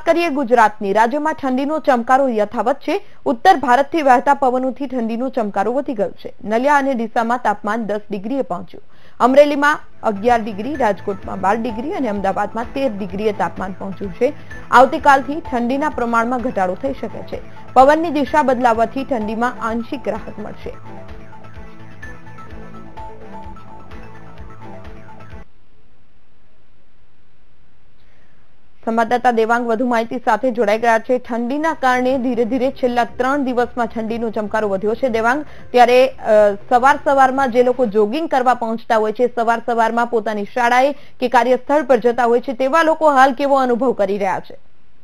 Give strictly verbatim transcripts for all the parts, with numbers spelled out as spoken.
કરીએ ગુજરાતની, રાજ્યમાં ઠંડીનો ચમકારો યથાવત છે। ઉત્તર ભારતથી વહેતા પવનોથી ઠંડીનો ચમકારો વધી ગયો છે। નલિયા અને ડીસામાં તાપમાન દસ ડિગ્રીએ પહોંચ્યું। અમરેલીમાં અગિયાર ડિગ્રી, રાજકોટમાં બાર ડિગ્રી અને અમદાવાદમાં તેર ડિગ્રીએ તાપમાન પહોંચ્યું છે। આવતીકાલથી ઠંડીના પ્રમાણમાં ઘટાડો થઈ શકે છે। પવનની દિશા બદલાવાથી ઠંડીમાં આંશિક રાહત મળશે। સંવાદદાતા દેવાંગ વધુ માહિતી સાથે જોડાઈ ગયા છે। ઠંડીના કારણે ધીરે ધીરે છેલ્લા ત્રણ દિવસમાં ઠંડીનો ચમકારો વધ્યો છે। દેવાંગ, ત્યારે સવાર સવારમાં જે લોકો જોગિંગ કરવા પહોંચતા હોય છે, સવાર સવારમાં પોતાની શાળાએ કે કાર્યસ્થળ પર જતા હોય છે, તેવા લોકો હાલ કેવો અનુભવ કરી રહ્યા છે?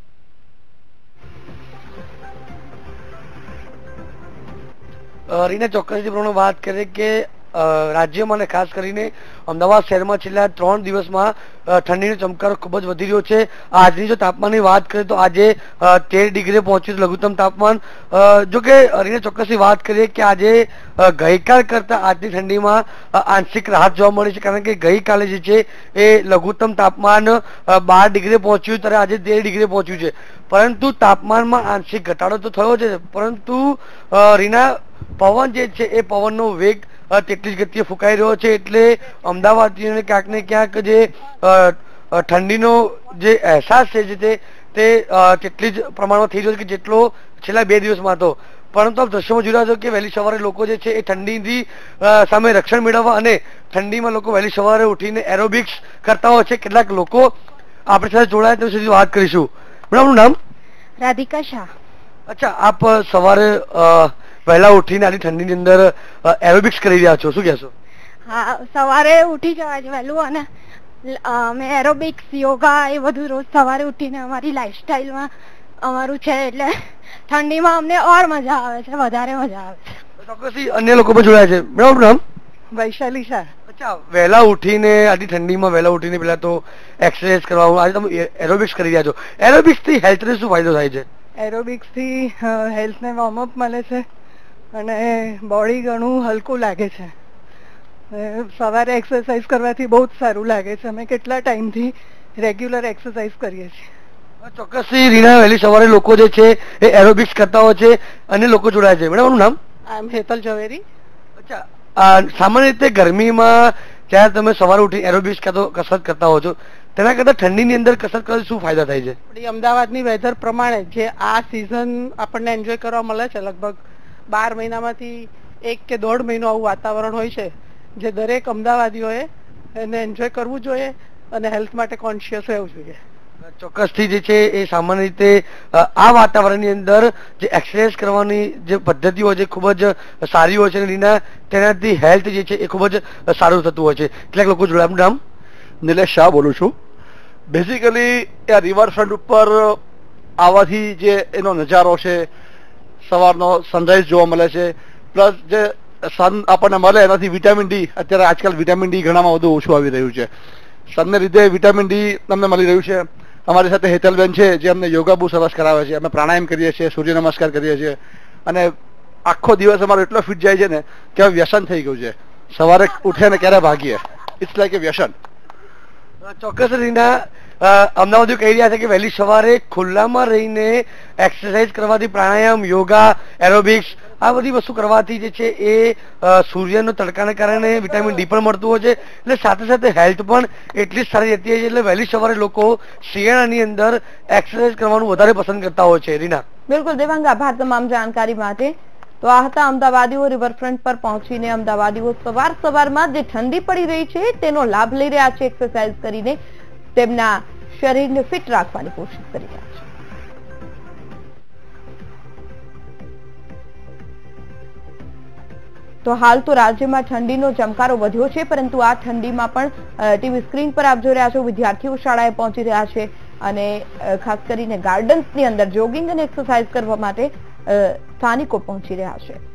રીના, ચોક્કસથી પ્રમાણે વાત કરીએ કે રાજ્યમાં અને ખાસ કરીને અમદાવાદ શહેરમાં છેલ્લા ત્રણ દિવસમાં ઠંડીનો ચમકારો ખૂબ જ વધી રહ્યો છે। આજની જો તાપમાનની વાત કરીએ તો આજે તેર ડિગ્રી પહોંચ્યું છે લઘુત્તમ તાપમાન। જો કે રીના, ચોક્કસથી વાત કરીએ કે આજે ગઈકાલ કરતાં આજની ઠંડીમાં આંશિક રાહત જોવા મળી છે, કારણ કે ગઈકાલે જે છે એ લઘુત્તમ તાપમાન બાર ડિગ્રી પહોંચ્યું, ત્યારે આજે તેર ડિગ્રી પહોંચ્યું છે। પરંતુ તાપમાનમાં આંશિક ઘટાડો તો થયો છે, પરંતુ રીના, પવન જે છે એ પવનનો વેગ તેટલી જ ગતિએ ફૂંકાઈ રહ્યો છે, એટલે અમદાવાદીઓને ક્યાંક ને ક્યાંક જે ઠંડીનો જે અહેસાસ છે તે તે તેટલી જ પ્રમાણમાં થઈ રહ્યો છે કે જેટલો છેલ્લા બે દિવસમાં હતો। પરંતુ આપ દ્રશ્યોમાં જોઈ રહ્યા છો કે વહેલી સવારે લોકો જે છે એ ઠંડીથી સામે રક્ષણ મેળવવા અને ઠંડીમાં લોકો વહેલી સવારે ઉઠીને એરોબિક્સ કરતા હોય છે। કેટલાક લોકો આપણી સાથે જોડાયા ત્યાં સુધી વાત કરીશું। મેડમ, આપનું નામ? રાધિકા શાહ। અચ્છા, આપ સવારે વહેલા ઉઠીને આની ઠંડીની અંદર એરોબિક્સ કરી રહ્યા છો, શું કહેશો? હા, સવારે ઉઠી જવાય છે વહેલું, અને અમે એરોબિક્સ, યોગા એ બધું રોજ સવારે ઉઠીને અમારી લાઈફસ્ટાઈલમાં અમારું છે, એટલે ઠંડીમાં અમને ઓર મજા આવે છે, વધારે મજા આવે છે। ચોક્કસથી અન્ય લોકો પણ જોડાયા છે। મેડમ, આપનું નામ? વૈશાલી શાહ। અચ્છા, વહેલા ઉઠીને આટલી ઠંડીમાં વહેલા ઉઠીને પહેલા તો એક્સરસાઇઝ કરવા, આજે તમે એરોબિક્સ કરી રહ્યા છો, એરોબિક્સથી હેલ્થને શું ફાયદો થાય છે? એરોબિક્સથી હેલ્થને વોર્મઅપ મળે છે અને બોડી ઘણું હલકું લાગે છે। સવારે એક્સરસાઇઝ કરવાથી બહુ જ સારું લાગે છે। અમે કેટલા ટાઈમથી રેગ્યુલર એક્સરસાઇઝ કરીએ છીએ। ચોક્કસથી રીના, વહેલી સવારે લોકો જે છે એ એરોબિક્સ કરતા હોય છે અને લોકો જોડાય છે। મેડમ, આપનું નામ? આઈ એમ હેતલ ઝવેરી। અચ્છા, સામાન્ય રીતે ગરમીમાં જ્યારે તમે સવારે ઉઠી એરોબિક્સ કાં તો કસરત કરતા હો છો, તેના કરતાં ઠંડીની અંદર કસરત કરવાથી શું ફાયદા થાય છે? આપણી અમદાવાદની વેધર પ્રમાણે જે આ સિઝન આપણને એન્જોય કરવા મળે છે, લગભગ બાર મહિનામાંથી એક કે દોઢ મહિનો આવું વાતાવરણ હોય છે, જે દરેક અમદાવાદીઓએ એને એન્જોય કરવું જોઈએ અને હેલ્થ માટે કોન્શિયસ રહેવું જોઈએ। ચોક્કસથી જે છે એ સામાન્ય રીતે આ વાતાવરણની અંદર જે એક્સરસાઇઝ કરવાની જે પદ્ધતિ હોય છે ખૂબ જ સારી હોય છે, રીના, તેનાથી હેલ્થ જે છે એ ખૂબ જ સારું થતું હોય છે। કેટલાક લોકો જોડાયા। આપનું નામ? નિલેશ શાહ બોલું છું। બેઝિકલી આ રિવરફ્રન્ટ ઉપર આવવાથી જે એનો નજારો છે, સવારનો સનરાઈઝ જોવા મળે છે, પ્લસ જે સન આપણને મળે એનાથી વિટામિન ડી, અત્યારે આજકાલ વિટામિન ડી ઘણામાં વધુ ઓછું આવી રહ્યું છે, સનને લીધે વિટામિન ડી તમને મળી રહ્યું છે। અમારી સાથે હેતલબેન છે જે અમને યોગા બહુ સરસ કરાવે છે, અમે પ્રાણાયામ કરીએ છીએ, સૂર્ય નમસ્કાર કરીએ છીએ, અને આખો દિવસ અમારો એટલો ફિટ જાય છે ને કે વ્યસન થઈ ગયું છે। સવારે ઉઠે ને ક્યારે ભાગીએ, ઇટ્સ લાઈક એ વ્યસન। ચોક્કસ રીના, અમદાવાદીઓ કહી રહ્યા છે કે વહેલી સવારે ખુલ્લામાં રહીને એક્સરસાઇઝ કરવાથી, પ્રાણાયામ, યોગા, એરોબિક્સ આ બધી વસ્તુ કરવાથી જે છે એ સૂર્યનો તડકાને કારણે વિટામિન ડી પણ મળતું હોય છે, એટલે સાથે સાથે હેલ્થ પણ એટલી જ સારી રહેતી હોય છે। એટલે વહેલી સવારે લોકો શિયાળાની અંદર એક્સરસાઇઝ કરવાનું વધારે પસંદ કરતા હોય છે। રીના, બિલકુલ દેવાંગ, આભાર તમામ જાણકારી માટે। તો આ હતા અમદાવાદીઓ રિવરફ્રન્ટ પર પહોંચીને અમદાવાદીઓ સવાર સવારમાં જે ઠંડી પડી રહી છે તેનો લાભ લઈ રહ્યા છે, એક્સરસાઇઝ કરીને તેમના શરીરને ફિટ રાખવાની કોશિશ કરી રહ્યા છે। તો હાલ તો રાજ્યમાં ઠંડીનો ચમકારો વધ્યો છે, પરંતુ આ ઠંડીમાં પણ ટીવી સ્ક્રીન પર આપ જોઈ રહ્યા છો વિદ્યાર્થીઓ શાળાએ પહોંચી રહ્યા છે અને ખાસ કરીને ગાર્ડન્સની અંદર જોગિંગ અને એક્સરસાઇઝ કરવા માટે સ્થાનિકો પહોંચી રહ્યા છે।